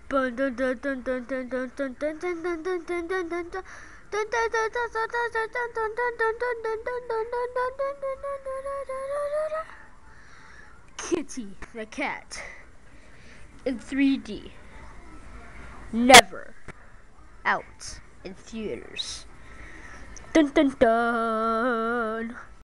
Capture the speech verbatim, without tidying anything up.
Kitty the cat in three D. Never out in theaters. Dun dun dun.